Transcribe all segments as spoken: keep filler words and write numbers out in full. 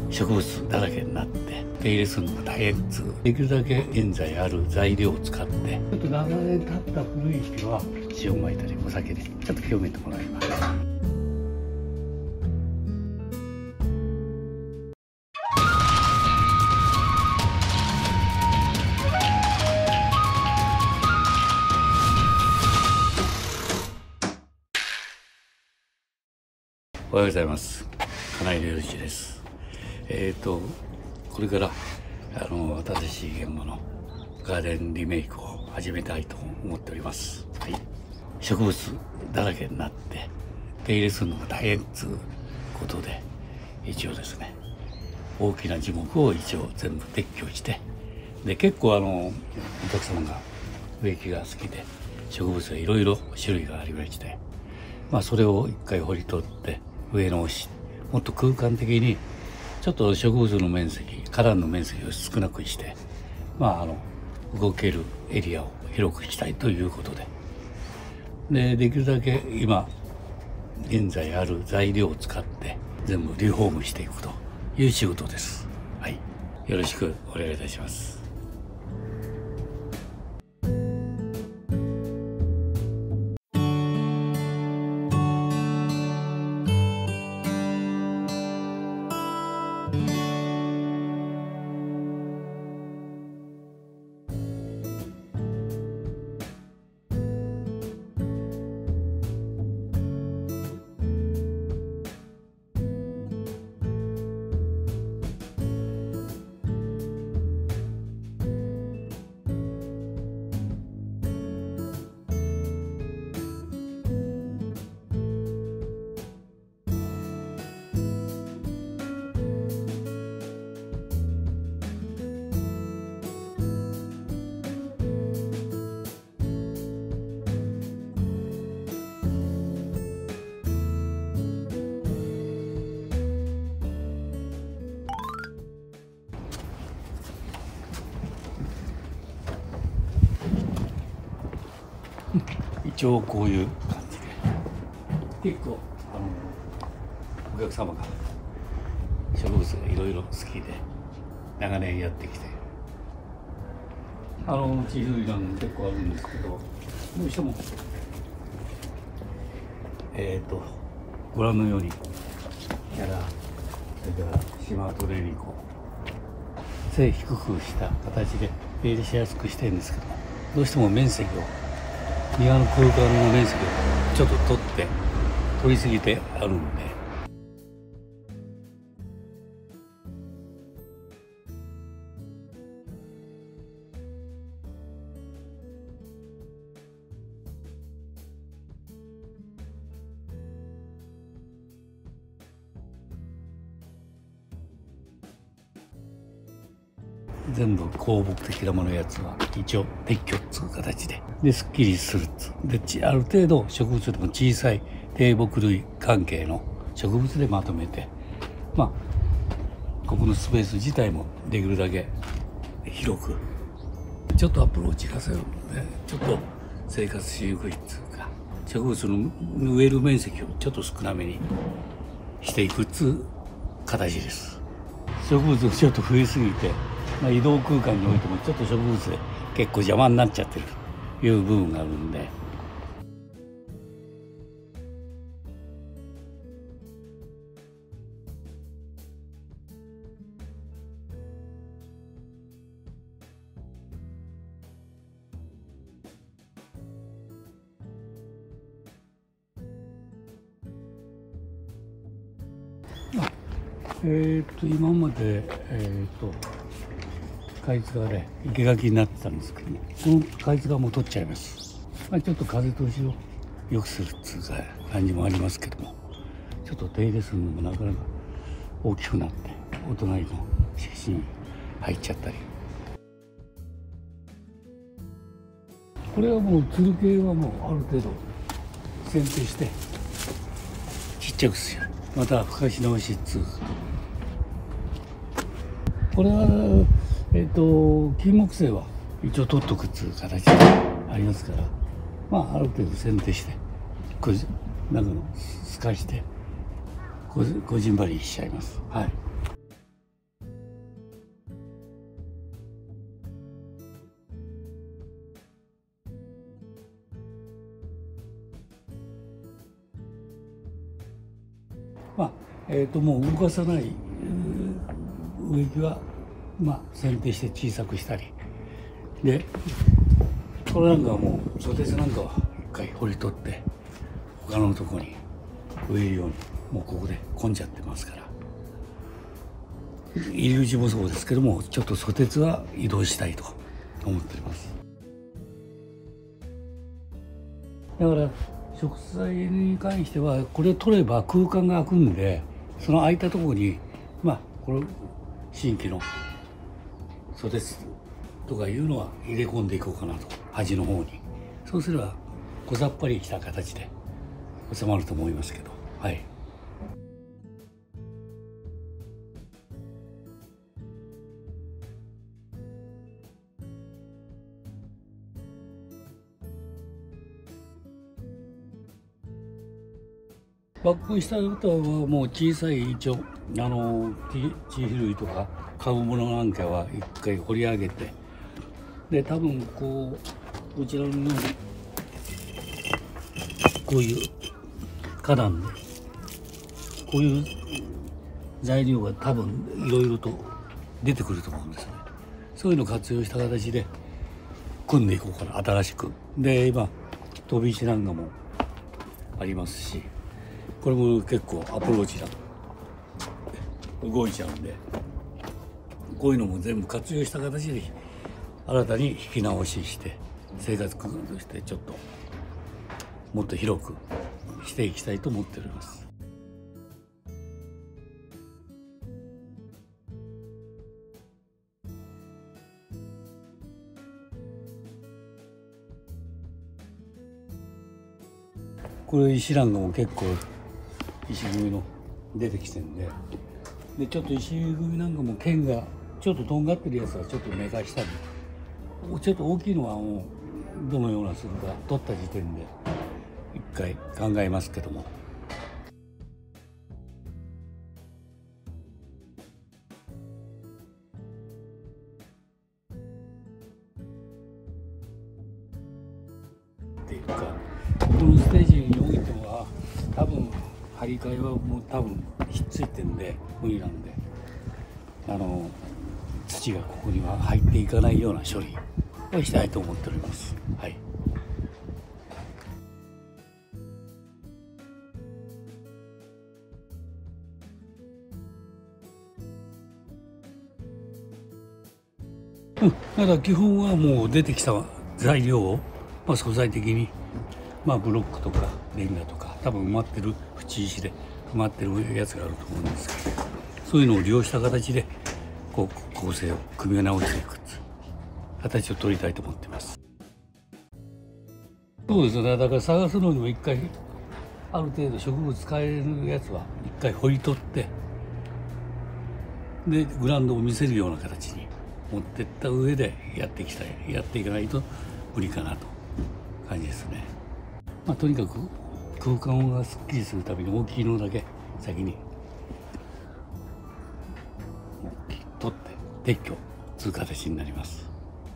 植物だらけになって手入れするのが大変っつう、できるだけ現在ある材料を使ってちょっと長年経った古い石は塩をまいたりお酒でちょっと清めてもらいます。おはようございます。金井良一です。えっ、ー、とこれからあの新しい現場のガーデンリメイクを始めたいと思っております。はい、植物だらけになって手入れするのが大変っつうことで、一応ですね大きな樹木を一応全部撤去して、で結構あのお客様が植木が好きで植物がいろいろ種類がありまして、まあそれを一回掘り取って上直し、もっと空間的にちょっと植物の面積、花壇の面積を少なくして、まああの動けるエリアを広くしたいということで、でできるだけ今現在ある材料を使って全部リフォームしていくという仕事です。はい、よろしくお願いいたします。一応こういう感じで、結構あのお客様が植物がいろいろ好きで長年やってきて、あの地図が結構あるんですけど、どうしてもえっ、ー、とご覧のようにキャラ、それからシマトレリコ、背低くした形で手入れしやすくしてるんですけども、どうしても面積を庭の空間の面積をちょっと取って取りすぎてあるんで、全部鉱木的なものやつは一応撤去っつう形で、ですっきりするっつうで、ある程度植物でも小さい低木類関係の植物でまとめて、まあここのスペース自体もできるだけ広くちょっとアプローチがせるので、ちょっと生活しにくいっつうか、植物の植える面積をちょっと少なめにしていくっつう形です。植物がちょっと増えすぎて、まあ、移動空間においてもちょっと植物で結構邪魔になっちゃってるという部分があるんで、えっと今までえっと海津川で生垣になってたんですけども、この海津川も取っちゃいます。まあ、ちょっと風通しを良くするっていうか感じもありますけども、ちょっと手入れするのもなかなか大きくなってお隣の敷地に入っちゃったり、これはもうつる系はもうある程度剪定してちっちゃくする、また深し直しっつう、これはえっと金木犀は一応取っとくっつう形でありますから、まあある程度剪定してこうなんかの透かしてこじんばりしちゃいます。はい。 えー、ともう動かさない植木は、まあ、剪定して小さくしたりで、これなんかはもうソテツなんかは一回掘り取って他のとこに植えるようにもうここで混んじゃってますから、入り口もそうですけども、ちょっとソテツは移動したいと思っております。だから植栽に関してはこれ取れば空間が空くんで、その空いたところにまあこの新規のソテツとかいうのは入れ込んでいこうかなと、端の方に。そうすれば小ざっぱりした形で収まると思いますけど、はい。抜根した歌はもう小さい一応あの地肥類とか株物なんかは一回掘り上げて、で多分こうこちらのようにこういう花壇でこういう材料が多分いろいろと出てくると思うんですね。そういうのを活用した形で組んでいこうかな、新しく。で今飛び石なんかもありますし、これも結構アプローチだと動いちゃうんで、こういうのも全部活用した形で新たに引き直しして生活空間としてちょっともっと広くしていきたいと思っております。これ石なんかも結構石組みの出てきてるんで、でちょっと石組みなんかも剣がちょっととんがってるやつはちょっと寝かしたり、ちょっと大きいのはもうどのようなするか取った時点で一回考えますけども。っていうか、このステージにおいては多分張り替えはもう多分ひっついてんで無理なんで、あの土がここには入っていかないような処理をしたいと思っております。はい。うん、だから基本はもう出てきた材料を、まあ、素材的に、まあ、ブロックとかレンガとか多分埋まってる縁石で埋まってるやつがあると思うんですけど、そういうのを利用した形でこう構成を組み直していくっていう形を取りたいと思ってます。そうですね。だから探すのにも一回ある程度植物使えるやつは一回掘り取って、でグラウンドを見せるような形に持ってった上でやっていきたいやっていかないと無理かなと感じですね。まあ、とにかく空間がすっきりするために大きいのだけ先に取って撤去という形になります。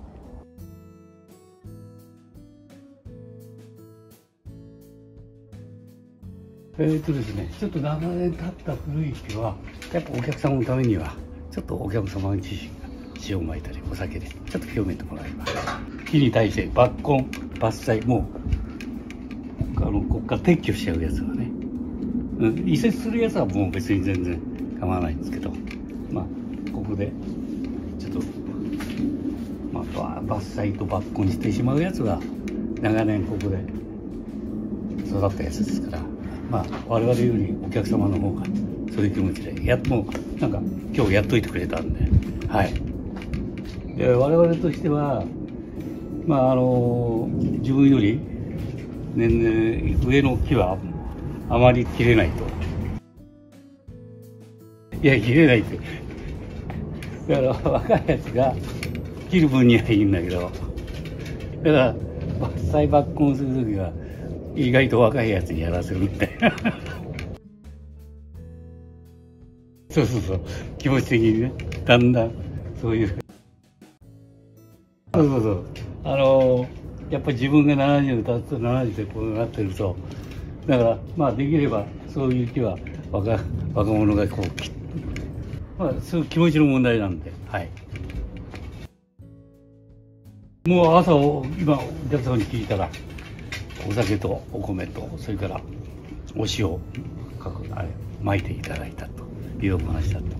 えーとですね、ちょっと長年経った古い木はやっぱお客様のためにはちょっとお客様自身が塩をまいたりお酒でちょっと清めてもらいます。木に対して抜根伐採もうあのここから撤去しちゃうやつはね、うん、移設するやつはもう別に全然構わないんですけど、まあここでちょっと、まあ、伐採と抜根してしまうやつは長年ここで育ったやつですから、まあ我々よりお客様の方がそういう気持ちでやっもうなんか今日やっといてくれたんで、はい。で我々としてはまああの自分より年々上の木はあまり切れないと。いや切れないって。だから若いやつが切る分にはいいんだけど、だから伐採抜根する時は意外と若いやつにやらせるみたいな。そうそうそう、気持ち的にね、だんだんそういう。そうそうそう、あのー、やっぱり自分がななじゅう経つとななじゅうでこうなってると、だからまあできればそういう木は若若者がこうき、まあ、そういう気持ちの問題なんで、はい。もう朝を今お客様に聞いたら、お酒とお米とそれからお塩かくあれ巻いていただいたというお話だった。